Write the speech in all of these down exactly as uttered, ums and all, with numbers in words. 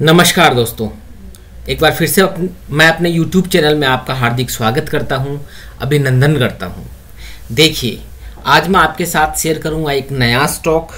नमस्कार दोस्तों, एक बार फिर से अप, मैं अपने YouTube चैनल में आपका हार्दिक स्वागत करता हूं, अभिनंदन करता हूं। देखिए, आज मैं आपके साथ शेयर करूंगा एक नया स्टॉक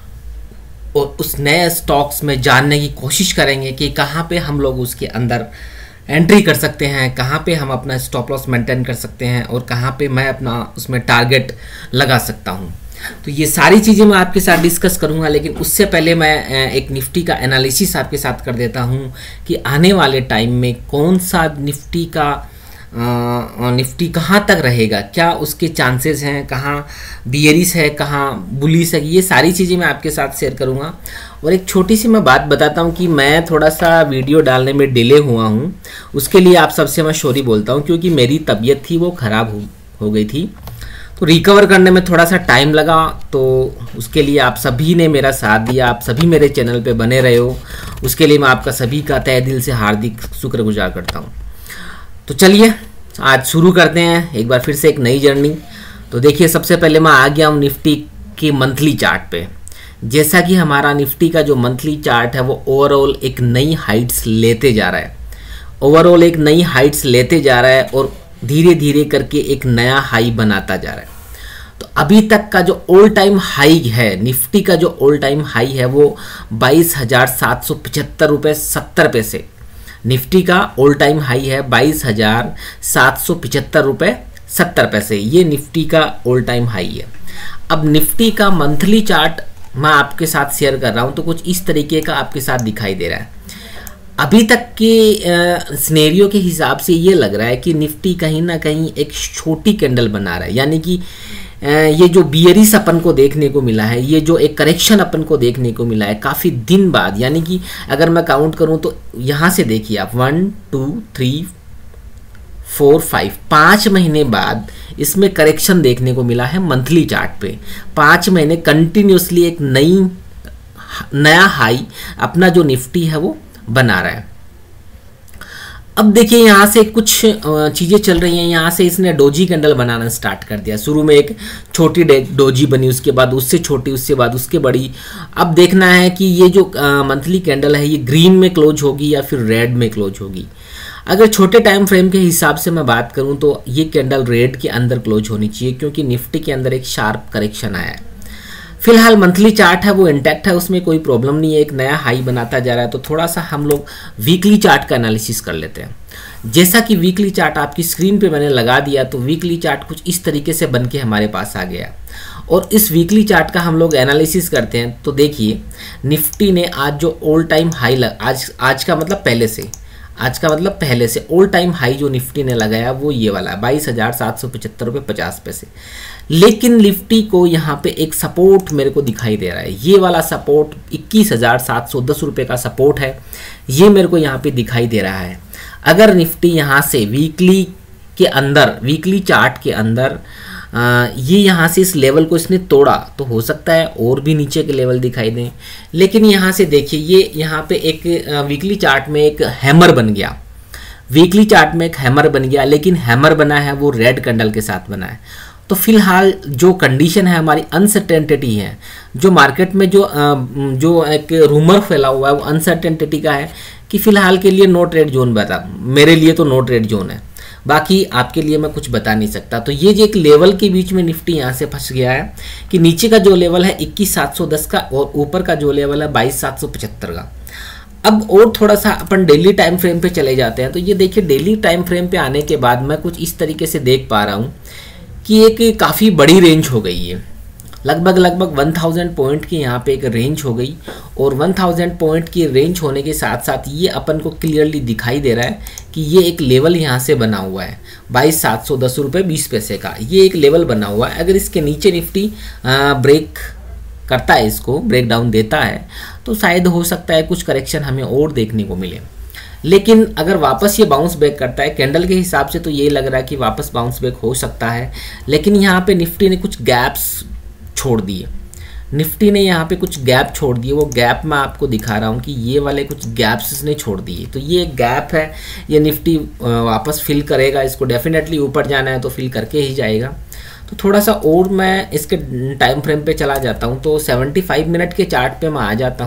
और उस नए स्टॉक्स में जानने की कोशिश करेंगे कि कहां पे हम लोग उसके अंदर एंट्री कर सकते हैं, कहां पे हम अपना स्टॉप लॉस मेंटेन कर सकते हैं और कहां पे मैं अपना उसमें टारगेट लगा सकता हूं। तो ये सारी चीज़ें मैं आपके साथ डिस्कस करूंगा, लेकिन उससे पहले मैं एक निफ्टी का एनालिसिस आपके साथ कर देता हूं कि आने वाले टाइम में कौन सा निफ्टी का आ, निफ्टी कहां तक रहेगा, क्या उसके चांसेस हैं, कहां बियरिश है, कहां बुलिश है। ये सारी चीज़ें मैं आपके साथ शेयर करूंगा। और एक छोटी सी मैं बात बताता हूं कि मैं थोड़ा सा वीडियो डालने में डिले हुआ हूं, उसके लिए आप सबसे मैं सॉरी बोलता हूं, क्योंकि मेरी तबीयत थी वो ख़राब हो, हो गई थी, तो रिकवर करने में थोड़ा सा टाइम लगा। तो उसके लिए आप सभी ने मेरा साथ दिया, आप सभी मेरे चैनल पे बने रहे हो, उसके लिए मैं आपका सभी का तहे दिल से हार्दिक शुक्रगुजार करता हूँ। तो चलिए आज शुरू करते हैं एक बार फिर से एक नई जर्नी। तो देखिए, सबसे पहले मैं आ गया हूँ निफ्टी के मंथली चार्ट पे। जैसा कि हमारा निफ्टी का जो मंथली चार्ट है वो ओवरऑल एक नई हाइट्स लेते जा रहा है, ओवरऑल एक नई हाइट्स लेते जा रहा है और धीरे धीरे करके एक नया हाई बनाता जा रहा है। तो अभी तक का जो ऑल टाइम हाई है, निफ्टी का जो ऑल टाइम हाई है वो बाईस हजार सात सौ पचहत्तर रुपये सत्तर पैसे, निफ्टी का ऑल टाइम हाई है बाईस हजार सात सौ पचहत्तर रुपये सत्तर पैसे। ये निफ्टी का ऑल टाइम हाई है। अब निफ्टी का मंथली चार्ट मैं आपके साथ शेयर कर रहा हूँ, तो कुछ इस तरीके का आपके साथ दिखाई दे रहा है। अभी तक के सिनेरियो के हिसाब से ये लग रहा है कि निफ्टी कहीं ना कहीं एक छोटी कैंडल बना रहा है, यानी कि ये जो बियरिश अपन को देखने को मिला है, ये जो एक करेक्शन अपन को देखने को मिला है काफ़ी दिन बाद, यानी कि अगर मैं काउंट करूं तो यहाँ से देखिए आप one two three four five पाँच महीने बाद इसमें करेक्शन देखने को मिला है मंथली चार्ट पे। पाँच महीने कंटिन्यूसली एक नई नया हाई अपना जो निफ्टी है वो बना रहा है। अब देखिए, यहाँ से कुछ चीज़ें चल रही हैं। यहाँ से इसने डोजी कैंडल बनाना स्टार्ट कर दिया। शुरू में एक छोटी डोजी बनी, उसके बाद उससे छोटी, उसके बाद उसके बड़ी। अब देखना है कि ये जो मंथली कैंडल है ये ग्रीन में क्लोज होगी या फिर रेड में क्लोज होगी। अगर छोटे टाइम फ्रेम के हिसाब से मैं बात करूँ तो ये कैंडल रेड के अंदर क्लोज होनी चाहिए, क्योंकि निफ्टी के अंदर एक शार्प करेक्शन आया है। फिलहाल मंथली चार्ट है वो इंटैक्ट है, उसमें कोई प्रॉब्लम नहीं है, एक नया हाई बनाता जा रहा है। तो थोड़ा सा हम लोग वीकली चार्ट का एनालिसिस कर लेते हैं। जैसा कि वीकली चार्ट आपकी स्क्रीन पे मैंने लगा दिया, तो वीकली चार्ट कुछ इस तरीके से बन के हमारे पास आ गया और इस वीकली चार्ट का हम लोग एनालिसिस करते हैं। तो देखिए, निफ्टी ने आज जो ऑल टाइम हाई लग, आज आज का मतलब पहले से आज का मतलब पहले से ऑल टाइम हाई जो निफ्टी ने लगाया वो ये वाला है बाईस हजार सात सौ पचहत्तर रुपये पचास पैसे। लेकिन निफ्टी को यहाँ पे एक सपोर्ट मेरे को दिखाई दे रहा है। ये वाला सपोर्ट इक्कीस हजार सात सौ दस रुपये का सपोर्ट है, ये मेरे को यहाँ पे दिखाई दे रहा है। अगर निफ्टी यहाँ से वीकली के अंदर, वीकली चार्ट के अंदर आ, ये यहाँ से इस लेवल को इसने तोड़ा तो हो सकता है और भी नीचे के लेवल दिखाई दें। लेकिन यहाँ से देखिए, ये यहाँ पे एक वीकली चार्ट में एक हैमर बन गया, वीकली चार्ट में एक हैमर बन गया, लेकिन हैमर बना है वो रेड कैंडल के साथ बना है। तो फिलहाल जो कंडीशन है हमारी अनसर्टेनिटी है, जो मार्केट में जो जो एक रूमर फैला हुआ है वो अनसर्टेनिटी का है कि फिलहाल के लिए नो ट्रेड जोन बता, मेरे लिए तो नो ट्रेड जोन है, बाकी आपके लिए मैं कुछ बता नहीं सकता। तो ये जो एक लेवल के बीच में निफ्टी यहाँ से फंस गया है कि नीचे का जो लेवल है इक्कीस सात सौ दस का और ऊपर का जो लेवल है बाईस सात सौ पचहत्तर का। अब और थोड़ा सा अपन डेली टाइम फ्रेम पे चले जाते हैं। तो ये देखिए, डेली टाइम फ्रेम पे आने के बाद मैं कुछ इस तरीके से देख पा रहा हूँ कि एक काफ़ी बड़ी रेंज हो गई है, लगभग लगभग एक हज़ार पॉइंट की यहाँ पे एक रेंज हो गई। और एक हज़ार पॉइंट की रेंज होने के साथ साथ ये अपन को क्लियरली दिखाई दे रहा है कि ये एक लेवल यहाँ से बना हुआ है बाईस सात सौ दस रुपये बीस पैसे का, ये एक लेवल बना हुआ है। अगर इसके नीचे निफ्टी ब्रेक करता है, इसको ब्रेक डाउन देता है, तो शायद हो सकता है कुछ करेक्शन हमें और देखने को मिले। लेकिन अगर वापस ये बाउंस बैक करता है कैंडल के हिसाब से, तो ये लग रहा है कि वापस बाउंस बैक हो सकता है। लेकिन यहाँ पे निफ्टी ने कुछ गैप्स छोड़ दिए, निफ्टी ने यहाँ पे कुछ गैप छोड़ दिए। वो गैप मैं आपको दिखा रहा हूँ कि ये वाले कुछ गैप्स इसने छोड़ दिए। तो ये गैप है, ये निफ्टी वापस फिल करेगा, इसको डेफिनेटली ऊपर जाना है तो फिल करके ही जाएगा। तो थोड़ा सा और मैं इसके टाइम फ्रेम पे चला जाता हूँ। तो पचहत्तर मिनट के चार्ट पे मैं आ जाता हूँ।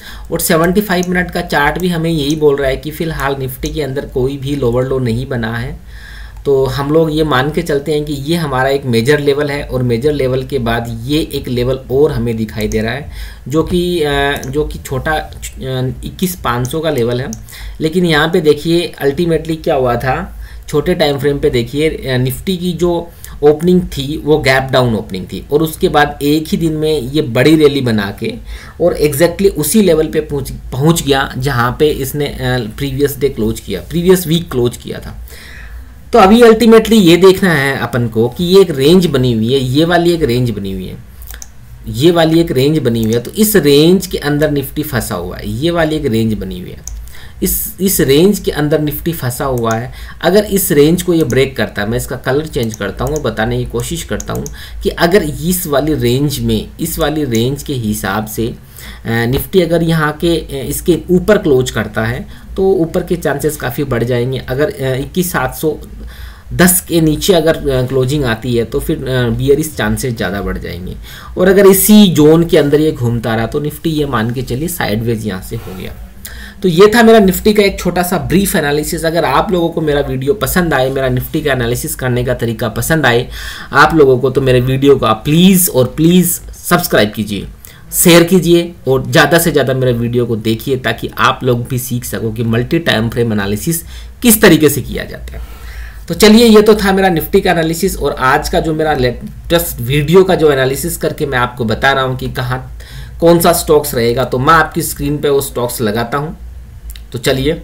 और पचहत्तर मिनट का चार्ट भी हमें यही बोल रहा है कि फ़िलहाल निफ्टी के अंदर कोई भी लोअर लो नहीं बना है। तो हम लोग ये मान के चलते हैं कि ये हमारा एक मेजर लेवल है और मेजर लेवल के बाद ये एक लेवल और हमें दिखाई दे रहा है जो कि जो कि छोटा इक्कीस पाँच सौ का लेवल है। लेकिन यहाँ पे देखिए अल्टीमेटली क्या हुआ था, छोटे टाइम फ्रेम पे देखिए निफ्टी की जो ओपनिंग थी वो गैप डाउन ओपनिंग थी और उसके बाद एक ही दिन में ये बड़ी रैली बना के और एग्जैक्टली उसी लेवल पे पहुँच पहुँच गया जहाँ पे इसने प्रीवियस डे क्लोज किया, प्रीवियस वीक क्लोज किया था। तो अभी अल्टीमेटली ये देखना है अपन को कि ये एक रेंज बनी हुई है, ये वाली एक रेंज बनी हुई है, ये वाली एक रेंज बनी हुई है। तो इस रेंज के अंदर निफ्टी फंसा हुआ है, ये वाली एक रेंज बनी हुई है, इस इस रेंज के अंदर निफ्टी फंसा हुआ है। अगर इस रेंज को ये ब्रेक करता है, मैं इसका कलर चेंज करता हूँ और बताने की कोशिश करता हूँ कि अगर इस वाली रेंज में, इस वाली रेंज के हिसाब से निफ्टी अगर यहाँ के इसके ऊपर क्लोज करता है तो ऊपर के चांसेस काफ़ी बढ़ जाएंगे। अगर इक्कीस सात सौ दस के नीचे अगर क्लोजिंग आती है तो फिर बियरिश चांसेस ज़्यादा बढ़ जाएंगे। और अगर इसी जोन के अंदर ये घूमता रहा तो निफ्टी ये मान के चलिए साइडवेज यहाँ से हो गया। तो ये था मेरा निफ्टी का एक छोटा सा ब्रीफ एनालिसिस। अगर आप लोगों को मेरा वीडियो पसंद आए, मेरा निफ्टी का एनालिसिस करने का तरीका पसंद आए आप लोगों को, तो मेरे वीडियो को आप प्लीज़ और प्लीज़ सब्सक्राइब कीजिए, शेयर कीजिए और ज़्यादा से ज़्यादा मेरे वीडियो को देखिए ताकि आप लोग भी सीख सको कि मल्टी टाइम फ्रेम एनालिसिस किस तरीके से किया जाता है। तो चलिए, ये तो था मेरा निफ्टी का एनालिसिस और आज का जो मेरा लेटेस्ट वीडियो का जो एनालिसिस करके मैं आपको बता रहा हूँ कि कहाँ कौन सा स्टॉक्स रहेगा। तो मैं आपकी स्क्रीन पे वो स्टॉक्स लगाता हूँ। तो चलिए,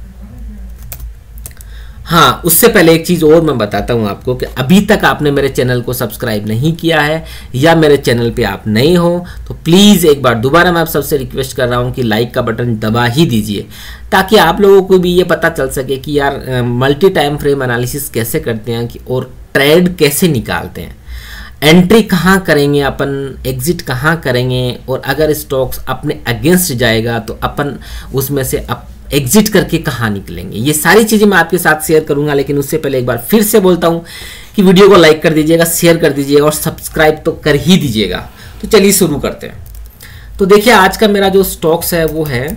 हाँ, उससे पहले एक चीज़ और मैं बताता हूँ आपको कि अभी तक आपने मेरे चैनल को सब्सक्राइब नहीं किया है या मेरे चैनल पे आप नए हो तो प्लीज़ एक बार दोबारा मैं आप सबसे रिक्वेस्ट कर रहा हूँ कि लाइक का बटन दबा ही दीजिए ताकि आप लोगों को भी ये पता चल सके कि यार मल्टी टाइम फ्रेम एनालिसिस कैसे करते हैं कि और ट्रेड कैसे निकालते हैं, एंट्री कहाँ करेंगे अपन, एग्जिट कहाँ करेंगे और अगर स्टॉक्स अपने अगेंस्ट जाएगा तो अपन उसमें से अप एग्जिट करके कहाँ निकलेंगे। ये सारी चीज़ें मैं आपके साथ शेयर करूंगा। लेकिन उससे पहले एक बार फिर से बोलता हूँ कि वीडियो को लाइक कर दीजिएगा, शेयर कर दीजिएगा और सब्सक्राइब तो कर ही दीजिएगा। तो चलिए शुरू करते हैं। तो देखिए, आज का मेरा जो स्टॉक्स है वो है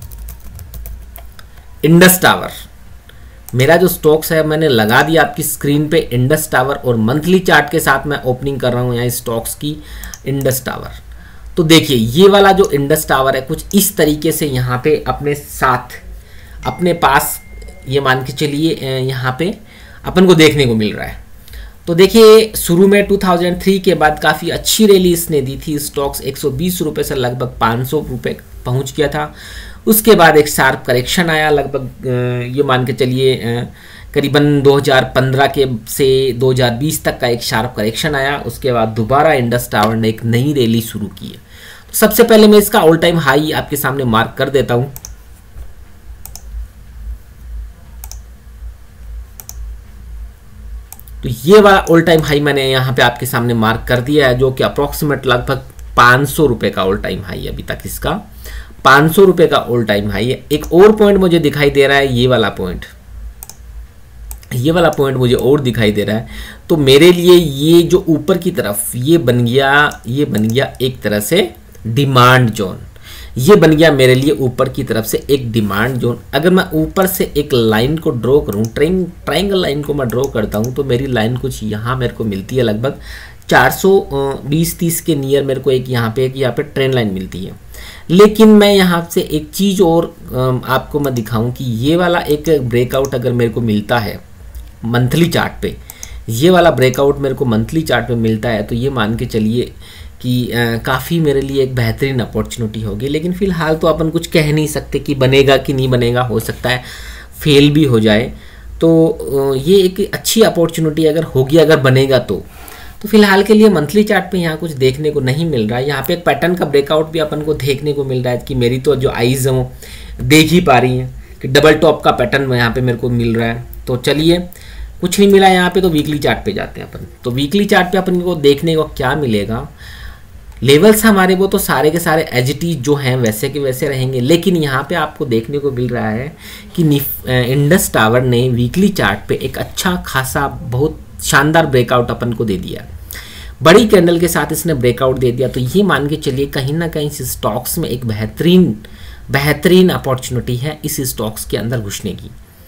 इंडस टावर। मेरा जो स्टॉक्स है मैंने लगा दिया आपकी स्क्रीन पे, इंडस टावर, और मंथली चार्ट के साथ मैं ओपनिंग कर रहा हूँ यहाँ स्टॉक्स की इंडस टावर। तो देखिए, ये वाला जो इंडस टावर है कुछ इस तरीके से यहाँ पे अपने साथ अपने पास ये मान के चलिए यहाँ पे अपन को देखने को मिल रहा है। तो देखिए, शुरू में दो हज़ार तीन के बाद काफ़ी अच्छी रैली इसने दी थी। स्टॉक्स एक सौ बीस रुपये से लगभग पाँच सौ रुपये पहुँच गया था। उसके बाद एक शार्प करेक्शन आया, लगभग ये मान के चलिए करीबन दो हज़ार पंद्रह के से दो हज़ार बीस तक का एक शार्प करेक्शन आया। उसके बाद दोबारा इंडस टावर ने एक नई रैली शुरू की है। तो सबसे पहले मैं इसका ऑल टाइम हाई आपके सामने मार्क कर देता हूं। तो ये वाला ऑल टाइम हाई मैंने यहां पे आपके सामने मार्क कर दिया है, जो कि अप्रोक्सीमेट लगभग पाँच सौ रुपए का ऑल टाइम हाई है। अभी तक इसका पाँच सौ रुपए का ऑल टाइम हाई है। एक और पॉइंट मुझे दिखाई दे रहा है, ये वाला पॉइंट ये वाला पॉइंट मुझे और दिखाई दे रहा है। तो मेरे लिए ये जो ऊपर की तरफ ये बन गया, ये बन गया एक तरह से डिमांड जोन। ये बन गया मेरे लिए ऊपर की तरफ से एक डिमांड जोन। अगर मैं ऊपर से एक लाइन को ड्रॉ करूं, ट्राइंग ट्राइंगल लाइन को मैं ड्रॉ करता हूं, तो मेरी लाइन कुछ यहाँ मेरे को मिलती है लगभग चार सौ बीस तीस के नियर मेरे को एक यहाँ पे एक यहाँ पे ट्रेंड लाइन मिलती है। लेकिन मैं यहाँ से एक चीज़ और आपको मैं दिखाऊं कि ये वाला एक ब्रेकआउट अगर मेरे को मिलता है मंथली चार्ट पे, ये वाला ब्रेकआउट मेरे को मंथली चार्ट पे मिलता है, तो ये मान के चलिए कि काफ़ी मेरे लिए एक बेहतरीन अपॉर्चुनिटी होगी। लेकिन फ़िलहाल तो अपन कुछ कह नहीं सकते कि बनेगा कि नहीं बनेगा, हो सकता है फेल भी हो जाए। तो ये एक अच्छी अपॉर्चुनिटी अगर होगी, अगर बनेगा तो तो फिलहाल के लिए मंथली चार्ट पे यहाँ कुछ देखने को नहीं मिल रहा है। यहाँ पे एक पैटर्न का ब्रेकआउट भी अपन को देखने को मिल रहा है कि मेरी तो जो आईज हैं वो देख ही पा रही हैं कि डबल टॉप का पैटर्न यहाँ पे मेरे को मिल रहा है। तो चलिए, कुछ नहीं मिला यहाँ पे तो वीकली चार्ट पे जाते हैं अपन। तो वीकली चार्ट पे अपन को देखने को क्या मिलेगा, लेवल्स हमारे वो तो सारे के सारे एज इट इज जो हैं वैसे के वैसे रहेंगे। लेकिन यहाँ पे आपको देखने को मिल रहा है कि इंडस टावर ने वीकली चार्ट पे एक अच्छा खासा बहुत शानदार ब्रेकआउट अपन को दे दिया। बड़ी कैंडल के साथ इसने ब्रेकआउट दे दिया, तो ये मान के चलिए कहीं ना कहीं इस स्टॉक्स में एक बेहतरीन बेहतरीन अपॉर्चुनिटी है इस स्टॉक्स के अंदर घुसने की।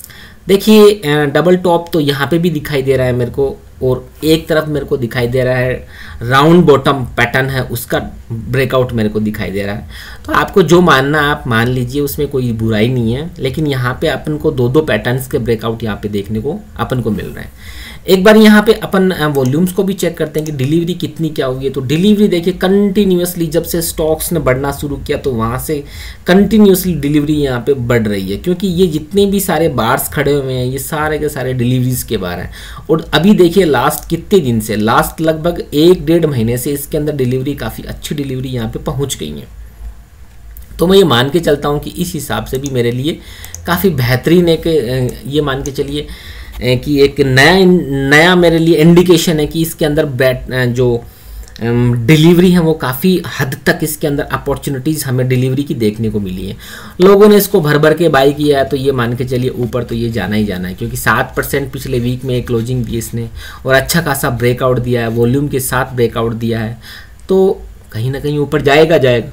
देखिए डबल टॉप तो यहाँ पे भी दिखाई दे रहा है मेरे को, और एक तरफ मेरे को दिखाई दे रहा है राउंड बॉटम पैटर्न है उसका ब्रेकआउट मेरे को दिखाई दे रहा है। तो आपको जो मानना आप मान लीजिए, उसमें कोई बुराई नहीं है, लेकिन यहाँ पे अपन को दो दो पैटर्न्स के ब्रेकआउट यहाँ पे देखने को अपन को मिल रहे हैं। एक बार यहाँ पे अपन वॉल्यूम्स को भी चेक करते हैं कि डिलीवरी कितनी क्या होगी। तो डिलीवरी देखिए कंटिन्यूसली जब से स्टॉक्स ने बढ़ना शुरू किया तो वहाँ से कंटिन्यूसली डिलीवरी यहाँ पे बढ़ रही है, क्योंकि ये जितने भी सारे बार्स खड़े हुए हैं ये सारे के सारे डिलीवरीज के बार हैं। और अभी देखिए लास्ट कितने दिन से, लास्ट लगभग एक डेढ़ महीने से इसके अंदर डिलीवरी, काफ़ी अच्छी डिलीवरी यहाँ पे पहुँच गई है। तो मैं ये मान के चलता हूँ कि इस हिसाब से भी मेरे लिए काफ़ी बेहतरीन एक, ये मान के चलिए कि एक नया नया मेरे लिए इंडिकेशन है कि इसके अंदर बैट जो डिलीवरी है वो काफ़ी हद तक इसके अंदर अपॉर्चुनिटीज़ हमें डिलीवरी की देखने को मिली है। लोगों ने इसको भर भर के बाई किया है, तो ये मान के चलिए ऊपर तो ये जाना ही जाना है, क्योंकि सात परसेंट पिछले वीक में एक क्लोजिंग दी इसने और अच्छा खासा ब्रेकआउट दिया है, वॉल्यूम के साथ ब्रेकआउट दिया है, तो कहीं ना कहीं ऊपर जाएगा जाएगा।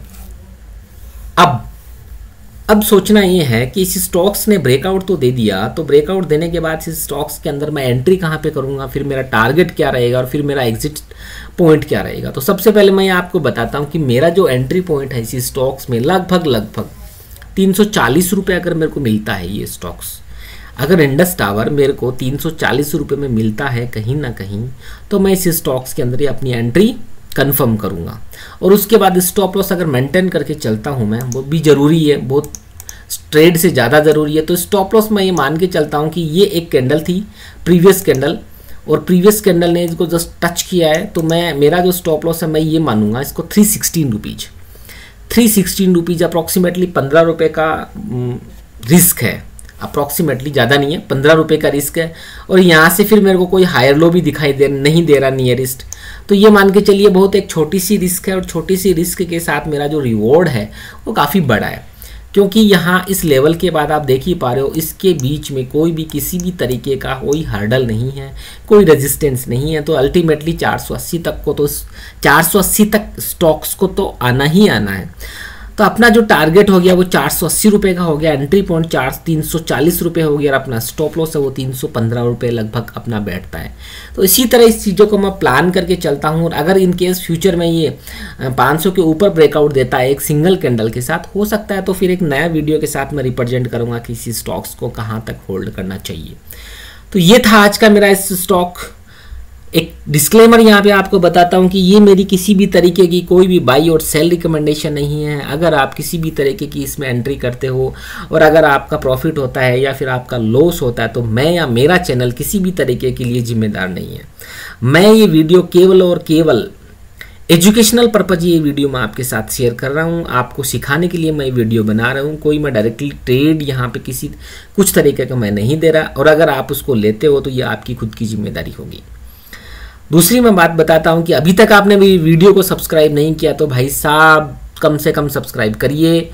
अब अब सोचना ये है कि इस स्टॉक्स ने ब्रेकआउट तो दे दिया, तो ब्रेकआउट देने के बाद इस स्टॉक्स के अंदर मैं एंट्री कहाँ पे करूँगा, फिर मेरा टारगेट क्या रहेगा और फिर मेरा एग्जिट पॉइंट क्या रहेगा। तो सबसे पहले मैं आपको बताता हूँ कि मेरा जो एंट्री पॉइंट है इस स्टॉक्स में लगभग लगभग तीन सौ चालीस रुपये अगर मेरे को मिलता है ये स्टॉक्स, अगर इंडस टावर मेरे को तीन सौ चालीस रुपये में मिलता है कहीं ना कहीं, तो मैं इस स्टॉक्स के अंदर ही अपनी एंट्री कंफर्म करूंगा। और उसके बाद स्टॉप लॉस अगर मेंटेन करके चलता हूं मैं, वो भी ज़रूरी है, बहुत ट्रेड से ज़्यादा ज़रूरी है। तो स्टॉप लॉस मैं ये मान के चलता हूं कि ये एक कैंडल थी प्रीवियस कैंडल, और प्रीवियस कैंडल ने इसको जस्ट टच किया है, तो मैं मेरा जो स्टॉप लॉस है मैं ये मानूंगा इसको three sixteen rupees three sixteen rupees approximately पंद्रह रुपये का रिस्क है, अप्रॉक्सीमेटली ज़्यादा नहीं है, पंद्रह रुपये का रिस्क है। और यहाँ से फिर मेरे को कोई हायर लो भी दिखाई दे नहीं दे रहा नियरेस्ट, तो ये मान के चलिए बहुत एक छोटी सी रिस्क है, और छोटी सी रिस्क के साथ मेरा जो रिवॉर्ड है वो काफ़ी बड़ा है, क्योंकि यहाँ इस लेवल के बाद आप देख ही पा रहे हो इसके बीच में कोई भी किसी भी तरीके का कोई हर्डल नहीं है, कोई रेजिस्टेंस नहीं है। तो अल्टीमेटली चार सौ अस्सी तक को तो चार सौ अस्सी तक स्टॉक्स को तो आना ही आना है। तो अपना जो टारगेट हो गया वो चार सौ अस्सी रुपये का हो गया, एंट्री पॉइंट चार तीन सौ चालीस रुपये हो गया, और अपना स्टॉप लॉस है वो तीन सौ पंद्रह रुपये लगभग अपना बैठता है। तो इसी तरह इस चीज़ों को मैं प्लान करके चलता हूँ, और अगर इन केस फ्यूचर में ये पाँच सौ के ऊपर ब्रेकआउट देता है एक सिंगल कैंडल के साथ, हो सकता है तो फिर एक नया वीडियो के साथ मैं रिप्रेजेंट करूँगा कि इसी स्टॉक्स को कहाँ तक होल्ड करना चाहिए। तो ये था आज का मेरा इस स्टॉक। एक डिस्क्लेमर यहाँ पे आपको बताता हूँ कि ये मेरी किसी भी तरीके की कोई भी बाई और सेल रिकमेंडेशन नहीं है। अगर आप किसी भी तरीके की इसमें एंट्री करते हो और अगर आपका प्रॉफिट होता है या फिर आपका लॉस होता है, तो मैं या मेरा चैनल किसी भी तरीके के लिए जिम्मेदार नहीं है। मैं ये वीडियो केवल और केवल एजुकेशनल पर्पज ये वीडियो मैं आपके साथ शेयर कर रहा हूँ, आपको सिखाने के लिए मैं वीडियो बना रहा हूँ। कोई मैं डायरेक्टली ट्रेड यहाँ पे किसी कुछ तरीके का मैं नहीं दे रहा, और अगर आप उसको लेते हो तो ये आपकी खुद की जिम्मेदारी होगी। दूसरी मैं बात बताता हूं कि अभी तक आपने मेरी वीडियो को सब्सक्राइब नहीं किया तो भाई साहब कम से कम सब्सक्राइब करिए,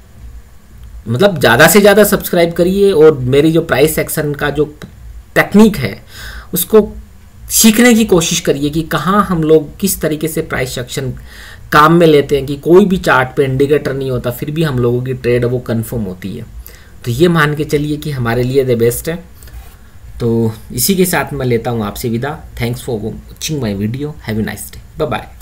मतलब ज़्यादा से ज़्यादा सब्सक्राइब करिए, और मेरी जो प्राइस एक्शन का जो टेक्निक है उसको सीखने की कोशिश करिए कि कहाँ हम लोग किस तरीके से प्राइस एक्शन काम में लेते हैं, कि कोई भी चार्ट पे इंडिकेटर नहीं होता फिर भी हम लोगों की ट्रेड वो कंफर्म होती है। तो ये मान के चलिए कि हमारे लिए द बेस्ट है। तो इसी के साथ मैं लेता हूँ आपसे विदा। Thanks for watching my video. Have a nice day. Bye bye.